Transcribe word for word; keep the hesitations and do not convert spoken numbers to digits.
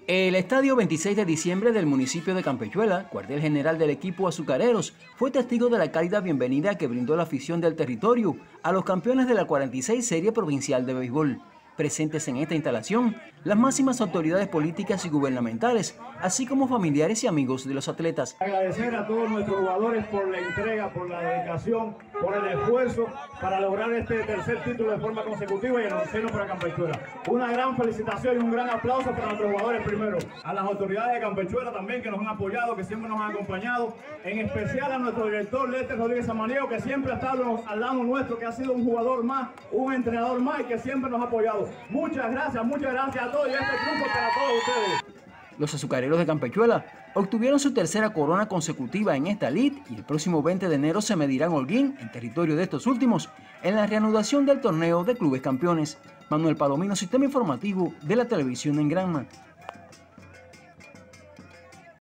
El estadio veintiséis de diciembre del municipio de Campechuela, cuartel general del equipo Azucareros, fue testigo de la cálida bienvenida que brindó la afición del territorio a los campeones de la cuarenta y seis Serie Provincial de Béisbol. Presentes en esta instalación, las máximas autoridades políticas y gubernamentales, así como familiares y amigos de los atletas. Agradecer a todos nuestros jugadores por la entrega, por la dedicación, por el esfuerzo para lograr este tercer título de forma consecutiva y el onceno para Campechuela. Una gran felicitación y un gran aplauso para nuestros jugadores primero. A las autoridades de Campechuela también que nos han apoyado, que siempre nos han acompañado. En especial a nuestro director Lester Rodríguez Samaniego, que siempre ha estado al lado nuestro, que ha sido un jugador más, un entrenador más y que siempre nos ha apoyado. Muchas gracias, muchas gracias a todos y este triunfo para todos ustedes. Los azucareros de Campechuela obtuvieron su tercera corona consecutiva en esta lid y el próximo veinte de enero se medirán Holguín, en territorio de estos últimos, en la reanudación del torneo de clubes campeones. Manuel Palomino, Sistema Informativo de la Televisión en Granma.